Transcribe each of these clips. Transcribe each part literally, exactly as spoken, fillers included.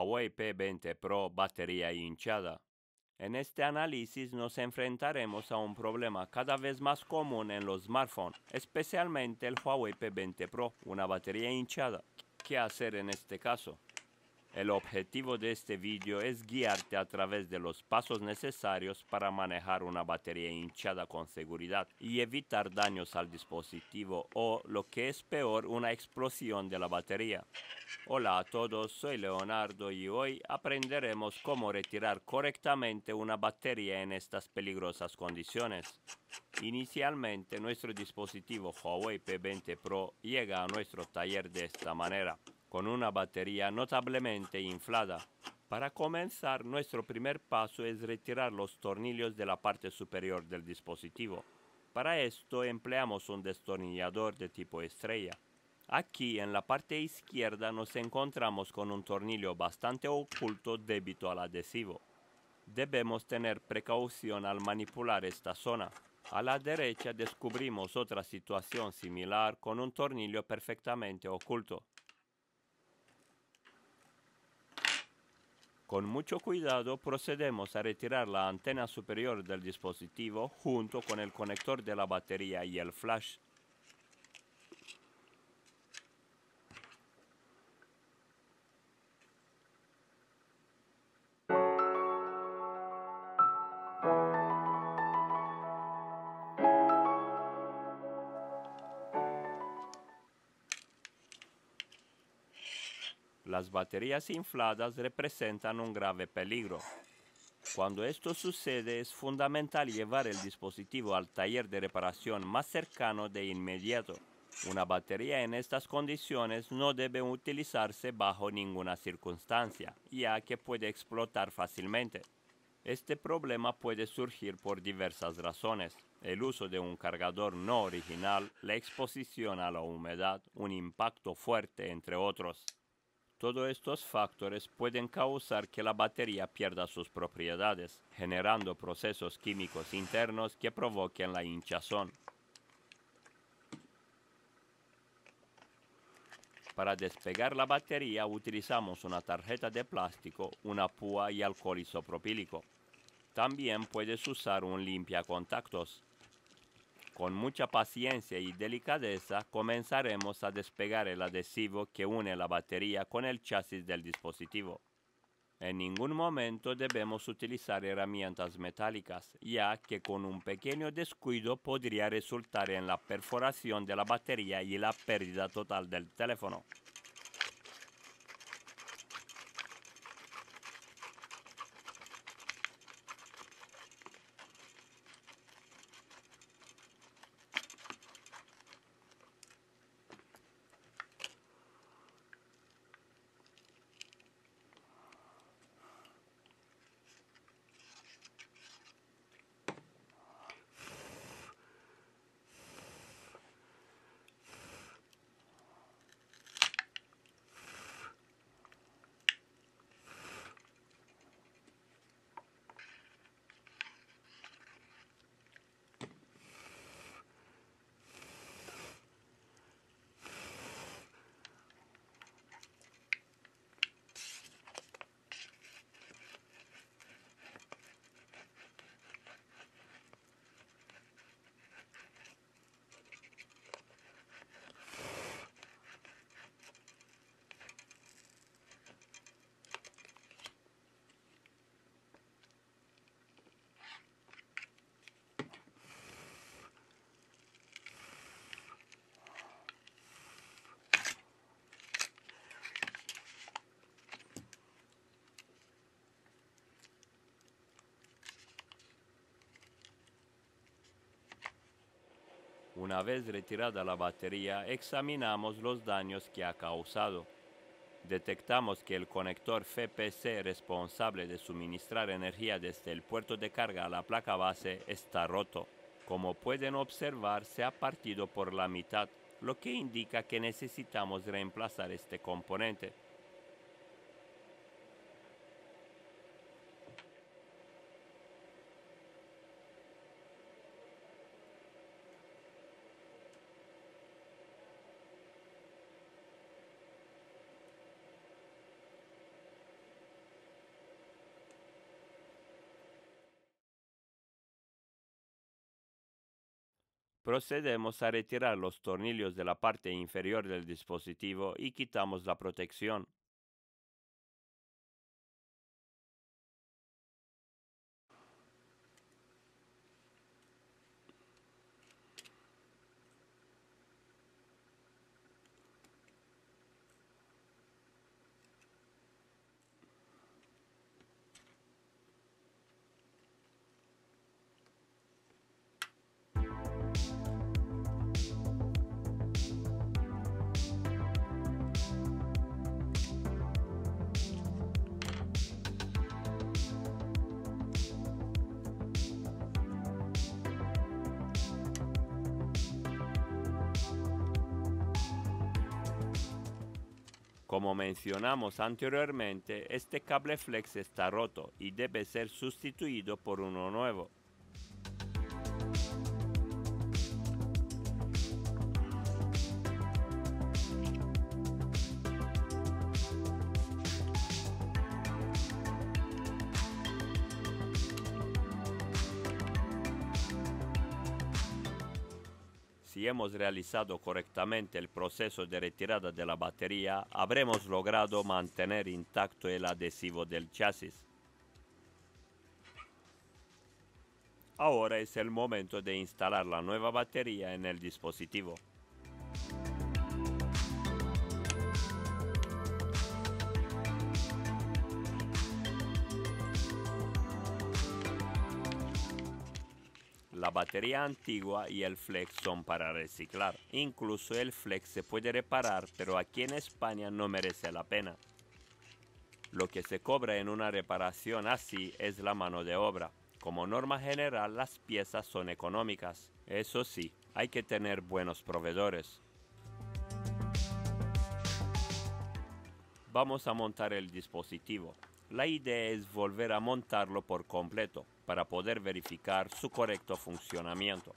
Huawei P veinte Pro batería hinchada. En este análisis nos enfrentaremos a un problema cada vez más común en los smartphones, especialmente el Huawei P veinte Pro, una batería hinchada. ¿Qué hacer en este caso? El objetivo de este vídeo es guiarte a través de los pasos necesarios para manejar una batería hinchada con seguridad y evitar daños al dispositivo o, lo que es peor, una explosión de la batería. Hola a todos, soy Leonardo y hoy aprenderemos cómo retirar correctamente una batería en estas peligrosas condiciones. Inicialmente, nuestro dispositivo Huawei P veinte Pro llega a nuestro taller de esta manera, con una batería notablemente inflada. Para comenzar, nuestro primer paso es retirar los tornillos de la parte superior del dispositivo. Para esto empleamos un destornillador de tipo estrella. Aquí en la parte izquierda nos encontramos con un tornillo bastante oculto debido al adhesivo. Debemos tener precaución al manipular esta zona. A la derecha descubrimos otra situación similar con un tornillo perfectamente oculto. Con mucho cuidado procedemos a retirar la antena superior del dispositivo junto con el conector de la batería y el flash. Las baterías infladas representan un grave peligro. Cuando esto sucede, es fundamental llevar el dispositivo al taller de reparación más cercano de inmediato. Una batería en estas condiciones no debe utilizarse bajo ninguna circunstancia, ya que puede explotar fácilmente. Este problema puede surgir por diversas razones: el uso de un cargador no original, la exposición a la humedad, un impacto fuerte, entre otros. Todos estos factores pueden causar que la batería pierda sus propiedades, generando procesos químicos internos que provoquen la hinchazón. Para despegar la batería utilizamos una tarjeta de plástico, una púa y alcohol isopropílico. También puedes usar un limpiacontactos. Con mucha paciencia y delicadeza comenzaremos a despegar el adhesivo que une la batería con el chasis del dispositivo. En ningún momento debemos utilizar herramientas metálicas, ya que con un pequeño descuido podría resultar en la perforación de la batería y la pérdida total del teléfono. Una vez retirada la batería, examinamos los daños que ha causado. Detectamos que el conector F P C responsable de suministrar energía desde el puerto de carga a la placa base está roto. Como pueden observar, se ha partido por la mitad, lo que indica que necesitamos reemplazar este componente. Procedemos a retirar los tornillos de la parte inferior del dispositivo y quitamos la protección. Como mencionamos anteriormente, este cable flex está roto y debe ser sustituido por uno nuevo. Si hemos realizado correctamente el proceso de retirada de la batería, habremos logrado mantener intacto el adhesivo del chasis. Ahora es el momento de instalar la nueva batería en el dispositivo. La batería antigua y el flex son para reciclar. Incluso el flex se puede reparar, pero aquí en España no merece la pena. Lo que se cobra en una reparación así es la mano de obra. Como norma general, las piezas son económicas. Eso sí, hay que tener buenos proveedores. Vamos a montar el dispositivo. La idea es volver a montarlo por completo para poder verificar su correcto funcionamiento.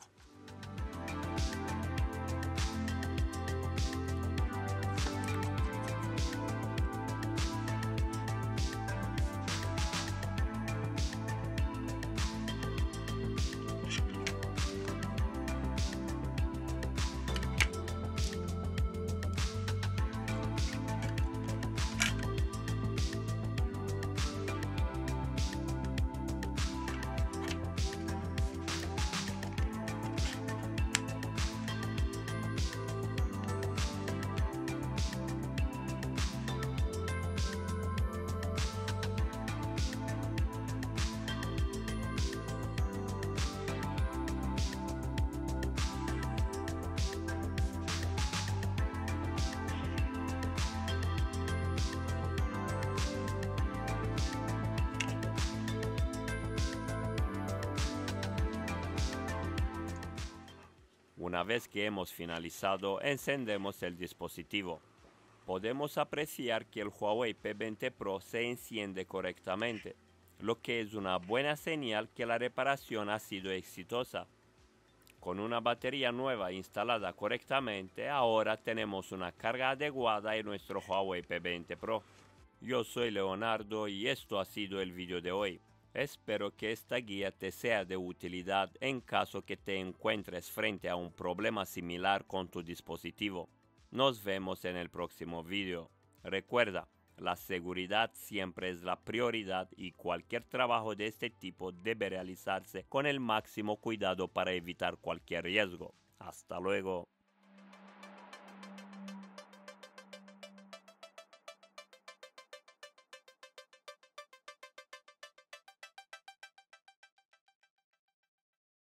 Una vez que hemos finalizado, encendemos el dispositivo. Podemos apreciar que el Huawei P veinte Pro se enciende correctamente, lo que es una buena señal que la reparación ha sido exitosa. Con una batería nueva instalada correctamente, ahora tenemos una carga adecuada en nuestro Huawei P veinte Pro. Yo soy Leonardo y esto ha sido el vídeo de hoy. Espero que esta guía te sea de utilidad en caso que te encuentres frente a un problema similar con tu dispositivo. Nos vemos en el próximo vídeo. Recuerda, la seguridad siempre es la prioridad y cualquier trabajo de este tipo debe realizarse con el máximo cuidado para evitar cualquier riesgo. Hasta luego.